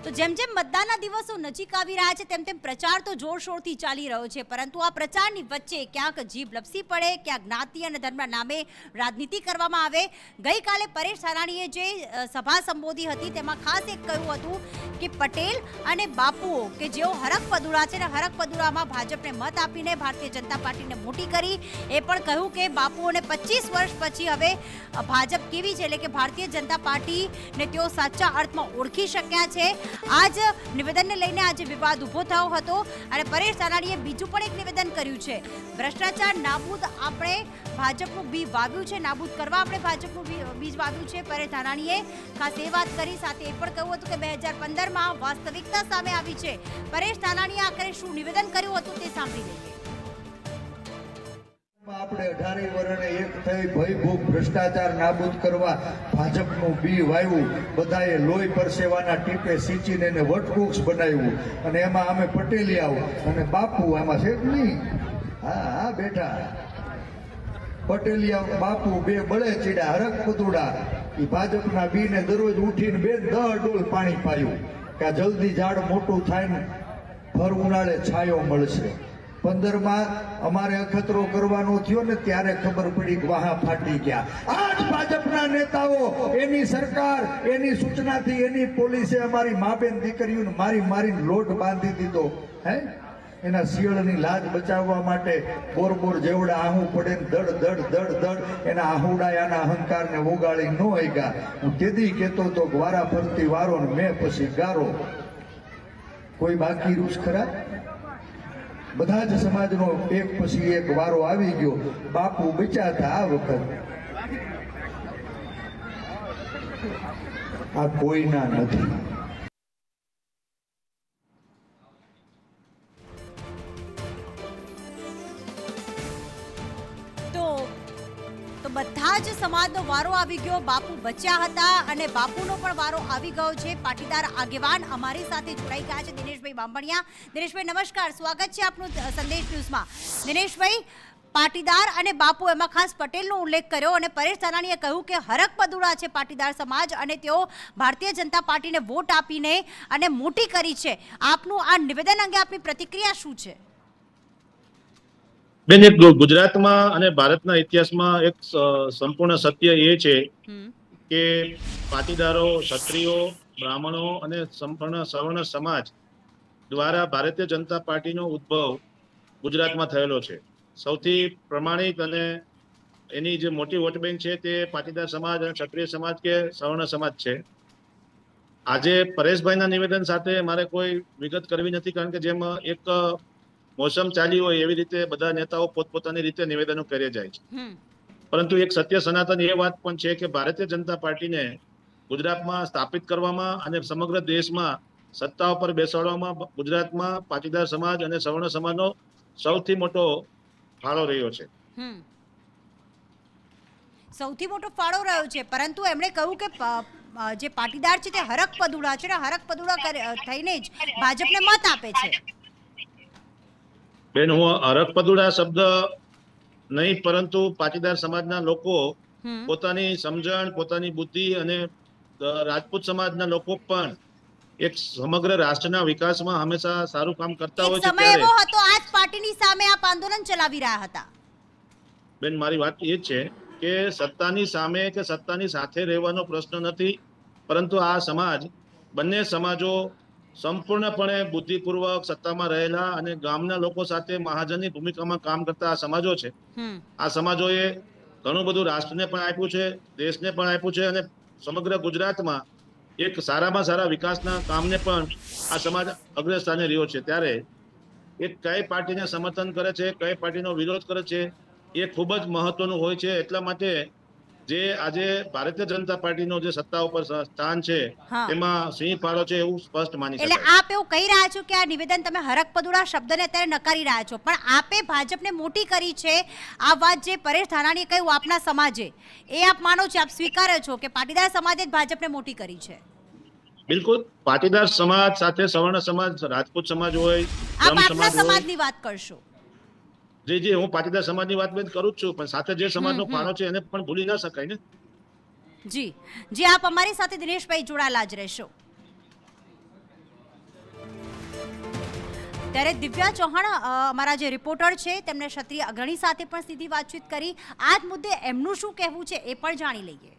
તો જેમ જેમ મતદાનના દિવસો નજીક આવી રહ્યા છે તેમ તેમ પ્રચાર તો જોરશોરથી ચાલી રહ્યો છે, પરંતુ આ પ્રચારની વચ્ચે ક્યાંક જીભ લપસી પડે, ક્યાંક જ્ઞાતિ અને ધર્મના નામે રાજનીતિ કરવામાં આવે. ગઈકાલે પરેશ ધાનાણીએ જે સભા સંબોધી હતી તેમાં ખાસ એક કહ્યું હતું કે પટેલ અને બાપુઓ કે જેઓ હરખ-પદુડા છે ને હરખ-પદુડામાં ભાજપને મત આપીને ભારતીય જનતા પાર્ટીને મોટી કરી. એ પણ કહ્યું કે બાપુઓને 25 વર્ષ પછી હવે ભાજપ કેવી છે, એટલે કે ભારતીય જનતા પાર્ટીને તેઓ સાચા અર્થમાં ઓળખી શક્યા છે. આજ નિવેદનને લઈને આજે વિવાદ ઉભો થયો હતો અને પરેશ ધાનાણીએ બીજું પણ એક નિવેદન કર્યું છે. ભ્રષ્ટાચાર નાબૂદ આપણે ભાજપનું બી વાવ્યું છે, નાબૂદ કરવા આપણે ભાજપનું બીજ વાવ્યું છે. પરેશ ધાનાણીએ ખાસ એ વાત કરી, સાથે એ પણ કહ્યું હતું કે 2015માં વાસ્તવિકતા સામે આવી છે. પરેશ ધાનાણીએ આખરે શું નિવેદન કર્યું હતું તે સાંભળી લઈએ. આપણે 18 વર્ષે એક થઈ ભયભૂત ભ્રષ્ટાચાર નાબૂદ કરવા ભાજપનું બી વાવ્યું. બધાએ લોહી પરસેવાના ટીપે સિંચીને એને વટવૃક્ષ બનાવ્યું અને એમાં અમે પટેલિયાઓ અને બાપુ આમાં છે નહીં. હા બેઠા પટેલિયા બાપુ બે બળે ચીડા હરખ-પદુડા એ ભાજપના બીને દરરોજ ઉઠીને 10 ડોલ પાણી પાયું કે આ જલ્દી ઝાડ મોટું થાય ને ભર ઉનાળે છાયો મળશે. 15માં અમારે અખતરો કરવાનો થયો ને ત્યારે ખબર પડી કે વાહા ફાટી ગયા. આજ ભાજપના નેતાઓ, એની સરકાર, એની સૂચનાથી એની પોલીસે અમારી માબેન દીકરીઓને મારીને લોટ બાંધી દીધો. હે એના શિયળની લાજ બચાવવા માટે બોર જેવડા આહું પડે ને દડ એના આહુડાયાના અહંકારને ઓગાળી ન હગ્યા. હું કેદી કહેતો તો વારા ફરતી વારો ને મેં પછી ગારો. કોઈ બાકી રૂસ ખરા? બધા જ સમાજનો એક પછી એક વારો આવી ગયો. બાપુ બચ્યા હતા આ વખત. આ કોઈના નથી. તો બધા જ સમાજનો વારો આવી ગયો. બાપુ બચ્યા હતા અને બાપુનો પણ વારો આવી ગયો છે. પાટીદાર આગેવાન અમારી સાથે જોડાઈ ગયા છે, દિનેશભાઈ બાંભણિયા. દિનેશભાઈ નમસ્કાર, સ્વાગત છે આપનું સંદેશ ન્યૂઝમાં. દિનેશભાઈ, પાટીદાર અને બાપુ, એમાં ખાસ પટેલનો ઉલ્લેખ કર્યો અને પરેશ ધાનાણીએ કહ્યું કે હરખ-પદુડા છે પાટીદાર સમાજ અને તેઓ ભારતીય જનતા પાર્ટીને વોટ આપીને અને મોટી કરી છે. આપનું આ નિવેદન અંગે આપની પ્રતિક્રિયા શું છે? બેન, એક ગુજરાતમાં અને ભારતના ઇતિહાસમાં એક સંપૂર્ણ સત્ય એ છે કે પાટીદારો, ક્ષત્રિયો, બ્રાહ્મણો અને સંપૂર્ણ સવર્ણ સમાજ દ્વારા ભારતીય જનતા પાર્ટીનો ઉદ્ભવ ગુજરાતમાં થયેલો છે. સૌથી પ્રમાણિક અને એની જે મોટી વોટ બેંક છે તે પાટીદાર સમાજ અને ક્ષત્રિય સમાજ કે સવર્ણ સમાજ છે. આજે પરેશભાઈના નિવેદન સાથે મારે કોઈ વિગત કરવી નથી, કારણ કે જેમ એક મોસમ ચાલી હોય એવી રીતે બધા નેતાઓ પોતપોતાની રીતે નિવેદનો કરી જાય છે. પરંતુ એક સત્ય સનાતન એ વાત પણ છે કે ભારતીય જનતા પાર્ટીને ગુજરાતમાં સ્થાપિત કરવામાં અને સમગ્ર દેશમાં સત્તા ઉપર બેસાડવામાં ગુજરાતમાં પાટીદાર સમાજ અને સવર્ણ સમાજનો સૌથી મોટો ફાળો રહ્યો છે. સૌથી મોટો ફાળો રહ્યો છે, પરંતુ એમણે કહ્યું કે જે પાટીદાર છે તે હરખ-પદુડા છે ને હરખ-પદુડા થઈને જ ભાજપને મત આપે છે. બેન, હું હરખ-પદુડા શબ્દ નહીં, પરંતુ પાટીદાર સમાજના લોકો પોતાની સમજણ, પોતાની બુદ્ધિ અને રાજપૂત સમાજના લોકો પણ એક સમગ્ર રાષ્ટ્રના વિકાસમાં હંમેશા સારું કામ કરતા હોય છે. સમય એવો હતો આજ પાર્ટીની સામે આપ આંદોલન ચલાવી રહ્યા હતા. બેન, મારી વાત એ છે કે સત્તાની સામે કે સત્તાની સાથે રહેવાનો પ્રશ્ન નથી, પરંતુ આ સમાજ, બંને સમાજો સંપૂર્ણપણે બુદ્ધિપૂર્વક સત્તામાં રહેલા અને ગામના લોકો સાથે મહાજનની ભૂમિકામાં કામ કરતા આ સમાજો છે. આ સમાજોએ ઘણું બધું રાષ્ટ્રને પણ આપ્યું છે, દેશને પણ આપ્યું છે અને સમગ્ર ગુજરાતમાં એક સારામાં સારા વિકાસના કામને પણ આ સમાજ અગ્રસ્થાને રહ્યો છે. ત્યારે એ કઈ પાર્ટીને સમર્થન કરે છે, કઈ પાર્ટીનો વિરોધ કરે છે, એ ખૂબ જ મહત્વનું હોય છે. એટલા માટે જે આજે ભારતીય જનતા પાર્ટીનો જે સત્તા ઉપર સ્થાન છે તેમાં સિંહ ફાળો છે એવું સ્પષ્ટ માની શકાય. એટલે આપ એવું કહી રહ્યા છો કે આ નિવેદન તમે હરખ-પદુડા શબ્દને અત્યારે નકારી રહ્યા છો, પણ આપે ભાજપને મોટી કરી છે. આ વાત જે પરેશ ધાનાણીએ કહ્યું આપના સમાજે, એ આપ માનો છો, આપ સ્વીકારો છો કે પાટીદાર સમાજે જ ભાજપને મોટી કરી છે? બિલકુલ. પાટીદાર સમાજ સાથે સવર્ણ સમાજ, રાજપૂત સમાજ હોય, આપ આપના સમાજની વાત કરશો? જી, હું પાટીદાર સમાજની વાત કરું છું, પણ સાથે જે સમાજનો ફાળો છે એને પણ ભૂલી ના શકાય ને. જી, આપ અમારી સાથે દિનેશભાઈ જોડાયેલા જ રહેશો. ત્યારે દિવ્યા ચૌહાણ અમારા જે રિપોર્ટર છે તેમણે ક્ષત્રિય અગ્રણી સાથે પણ સીધી વાતચીત કરી. આ જ મુદ્દે એમનું શું કહેવું છે એ પણ જાણી લઈએ.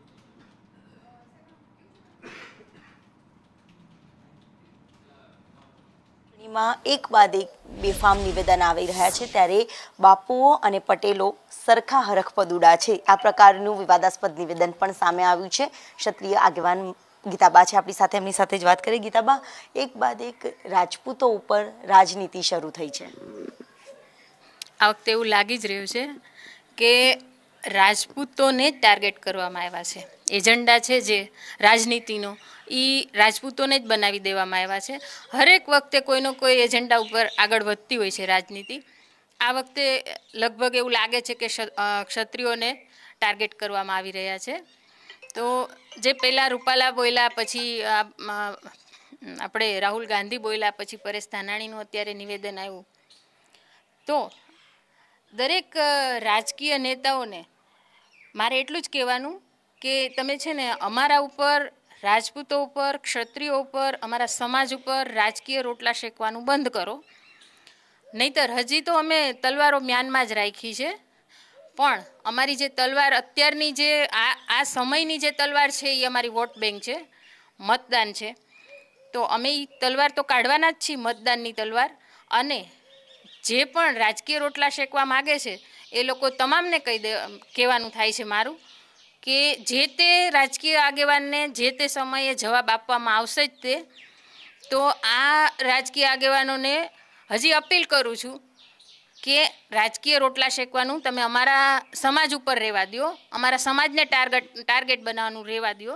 એક બાદ એક બેફામ નિવેદન આવી રહ્યા છે ત્યારે બાપુઓ અને પટેલો સરખા હરખપદ ઉડા છે. આ પ્રકારનું વિવાદાસ્પદ નિવેદન પણ સામે આવ્યું છે. ક્ષત્રિય આગેવાન ગીતાબા છે આપણી સાથે, એમની સાથે જ વાત કરીએ. ગીતાબા, એક બાદ એક રાજપૂતો ઉપર રાજનીતિ શરૂ થઈ છે. આ વખતે એવું લાગી જ રહ્યું છે કે રાજપૂતોને જ ટાર્ગેટ કરવામાં આવ્યા છે. એજન્ડા છે જે રાજનીતિનો એ રાજપૂતોને જ બનાવી દેવામાં આવ્યા છે. હરેક વખતે કોઈનો કોઈ એજન્ડા ઉપર આગળ વધતી હોય છે રાજનીતિ. આ વખતે લગભગ એવું લાગે છે કે ક્ષત્રિયોને ટાર્ગેટ કરવામાં આવી રહ્યા છે. તો જે પહેલાં રૂપાલા બોલ્યા, પછી આપણે રાહુલ ગાંધી બોલ્યા, પછી પરેશ ધાનાણીનું અત્યારે નિવેદન આવ્યું, તો દરેક રાજકીય નેતાઓને મારે એટલું જ કહેવાનું કે તમે છે ને અમારા ઉપર, રાજપૂતો ઉપર, ક્ષત્રિયો ઉપર, અમારા સમાજ ઉપર રાજકીય રોટલા શેકવાનું બંધ કરો. નહીંતર હજી તો અમે તલવારો મ્યાનમાં જ રાખી છે, પણ અમારી જે તલવાર અત્યારની જે આ સમયની જે તલવાર છે એ અમારી વોટ બેંક છે, મતદાન છે. તો અમે એ તલવાર તો કાઢવાના જ છીએ, મતદાનની તલવાર. અને જે પણ રાજકીય રોટલા શેકવા માગે છે એ લોકો તમામને કહેવાનું થાય છે મારું કે જે તે રાજકીય આગેવાનને જે તે સમયે જવાબ આપવામાં આવશે જ તે. તો આ રાજકીય આગેવાનોને હજી અપીલ કરું છું કે રાજકીય રોટલા શેકવાનું તમે અમારા સમાજ ઉપર રહેવા દો, અમારા સમાજને ટાર્ગેટ બનાવવાનું રહેવા દો.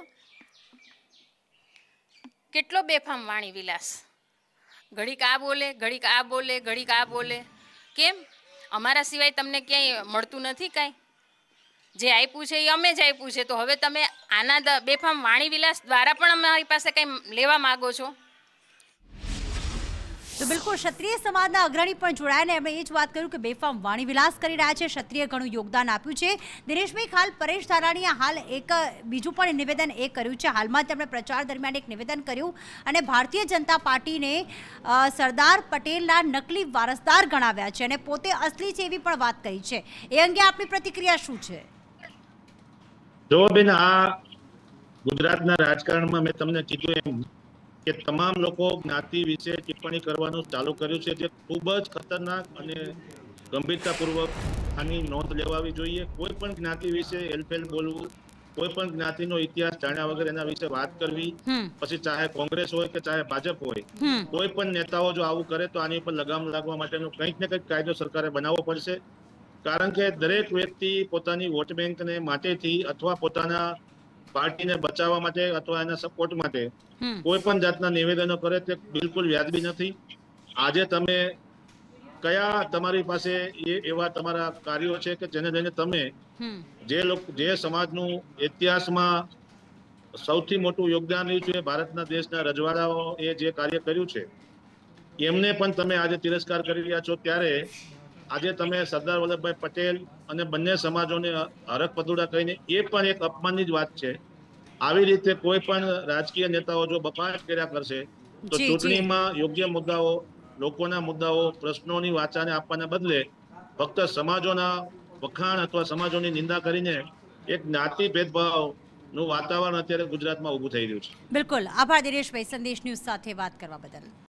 કેટલો બેફામ વાણી વિલાસ, ઘડીક આ બોલે, ઘડીક આ બોલે, ઘડીક આ બોલે. કેમ? અમારા સિવાય તમને ક્યાંય મળતું નથી કાંઈ? જે આપ્યું છે એ અમે જ આપ્યું છે. તો હવે તમે આના બેફામ વાણી વિલાસ દ્વારા પણ અમારી પાસે કંઈ લેવા માગો છો? તો બિલકુલ ક્ષત્રિય સમાજના અગ્રણી પણ જોડાયા ને એમણે એ જ વાત કર્યું કે બેફામ વાણી વિલાસ કરી રહ્યા છે. ક્ષત્રિય ઘણું યોગદાન આપ્યું છે. દિનેશભાઈ, હાલ પરેશ ધાનાણીએ હાલ એક બીજું પણ નિવેદન એ કર્યું છે. હાલમાં તેમણે પ્રચાર દરમિયાન એક નિવેદન કર્યું અને ભારતીય જનતા પાર્ટીને સરદાર પટેલના નકલી વારસદાર ગણાવ્યા છે અને પોતે અસલી છે એવી પણ વાત કરી છે. એ અંગે આપની પ્રતિક્રિયા શું છે? જો બેન, આ ગુજરાતના રાજકારણમાં મેં તમને કીધું એમ કે તમામ લોકો જ્ઞાતિ વિશે ટિપ્પણી કરવાનું ચાલુ કર્યું છે, જે ખૂબ જ ખતરનાક અને ગંભીરતાપૂર્વક આની નોંધ લેવાવી જોઈએ. કોઈ પણ જ્ઞાતિ વિશે હેલફેલ બોલવું, કોઈ પણ જ્ઞાતિનો ઇતિહાસ જાણ્યા વગર એના વિશે વાત કરવી, પછી ચાહે કોંગ્રેસ હોય કે ચાહે ભાજપ હોય, કોઈ પણ નેતાઓ જો આવું કરે તો આની ઉપર લગામ લાગવા માટેનો કંઈક ને કંઈક કાયદો સરકારે બનાવવો પડશે. કારણ કે દરેક વ્યક્તિ પોતાની વોટ બેંકને માટેથી અથવા પોતાના પાર્ટીને બચાવવા માટે અથવા એના સપોર્ટ માટે કોઈ પણ જાતના નિવેદનો કરે તે બિલકુલ વ્યાજબી નથી. આજે તમે કયા તમારી પાસે એવા તમારા કાર્યો છે કે જેને લઈને તમે જે સમાજનું ઇતિહાસમાં સૌથી મોટું યોગદાન રહ્યું છે, ભારતના દેશના રજવાડાઓ એ જે કાર્ય કર્યું છે એમને પણ તમે આજે તિરસ્કાર કરી રહ્યા છો. ત્યારે આજે તમે સરદાર વલ્લભભાઈ પટેલ અને બંને સમાજોને હરખ પદુડા કહીને એ પણ એક અપમાનની જ વાત છે. આવી રીતે કોઈ પણ રાજકીય નેતાઓ જો બપાટ કર્યા કરશે તો ચૂંટણીમાં યોગ્ય મુદ્દાઓ, લોકોના મુદ્દાઓ, પ્રશ્નોની વાચાને આપવાના બદલે ફક્ત સમાજોના વખાણ અથવા સમાજોની નિંદા કરીને એક જ્ઞાતિ ભેદભાવનું વાતાવરણ અત્યારે ગુજરાતમાં ઊભું થઈ રહ્યું છે. બિલકુલ આભાર દિનેશભાઈ, સંદેશ ન્યૂઝ સાથે વાત કરવા બદલ.